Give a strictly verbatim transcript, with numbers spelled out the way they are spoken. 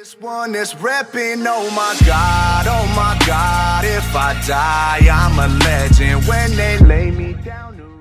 This one is repping, oh my God, oh my God. If I die, I'm a legend when they lay me down to